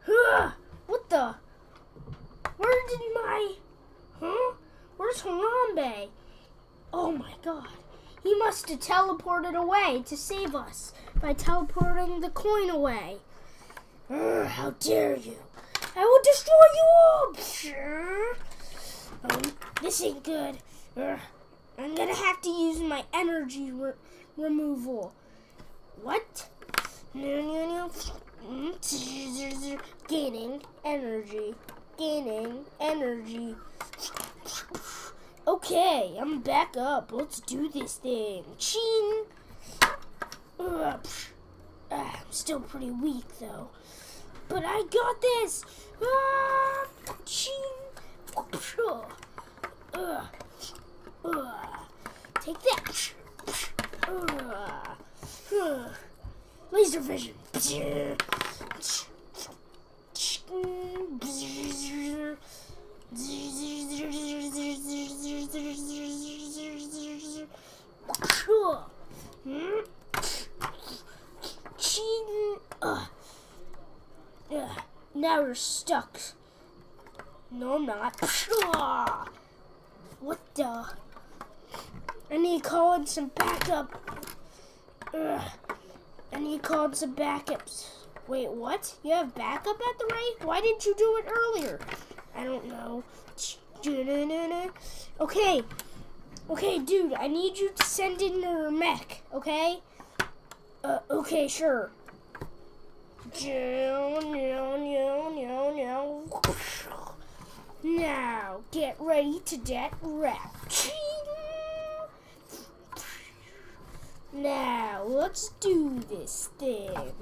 What the? Where did my... Huh? Where's Harambe? Oh my god. He must have teleported away to save us by teleporting the coin away. How dare you? I will destroy you all! This ain't good. I'm gonna have to use my energy removal. What? No. Gaining energy. Okay, I'm back up. Let's do this thing. Ching! I'm still pretty weak though. But I got this! Ching! Take that! Laser vision! Now you're stuck. No, I'm not. What the? I need to call in some backup. I need to call in some backups. Wait, what? You have backup at the rate? Why didn't you do it earlier? I don't know. Okay. Okay, dude, I need you to send in your mech, okay? Okay, sure. Now, get ready to get wrapped. Now, let's do this thing.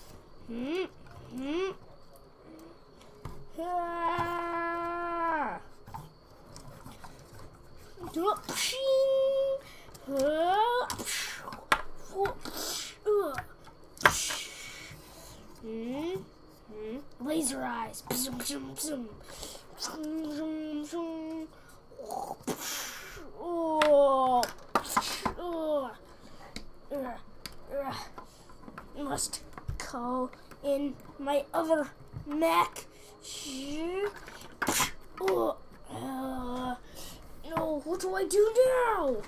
Laser eyes. Must call in my other mech. No, what do I do now?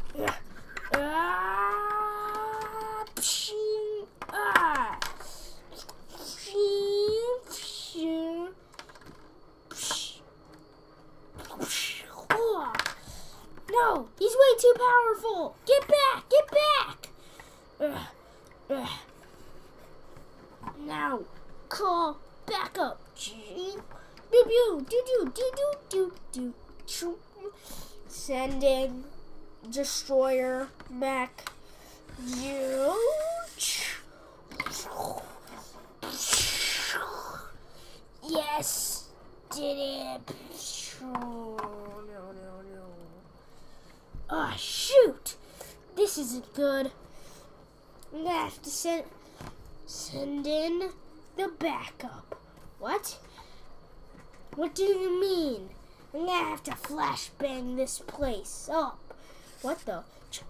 No, he's way too powerful. Get back, get back. Now, call back up. Sending destroyer mech. Yes, did it. No. Ah, shoot. This isn't good. I'm gonna have to send in the backup. What? What do you mean? I'm gonna have to flashbang this place up. What the?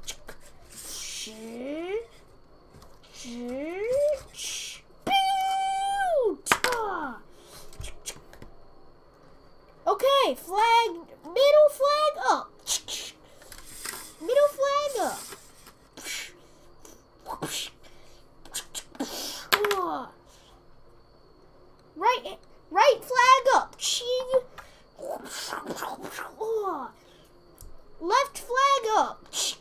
Okay, middle flag up. Middle flag up. Right flag up. Left flag up.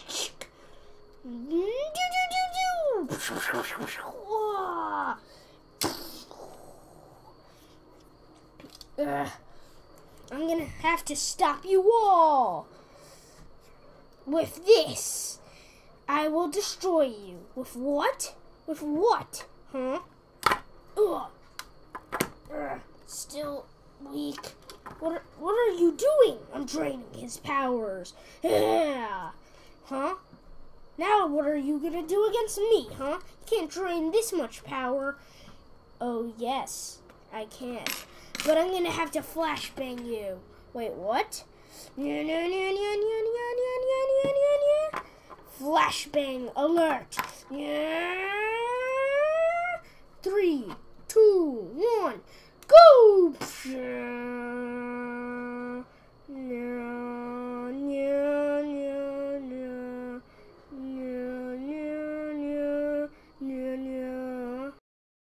I'm gonna have to stop you all. With this, I will destroy you. With what? With what? Huh? Still weak. What are you doing? I'm draining his powers. Yeah. Huh? Now what are you gonna do against me, huh? You can't drain this much power. Oh, yes, I can. But I'm gonna have to flashbang you. Wait, what? Flashbang alert. 3, 2, 1. Go!